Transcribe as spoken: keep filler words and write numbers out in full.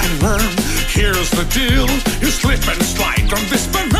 can learn. Here's the deal, you slip and slide from this banana.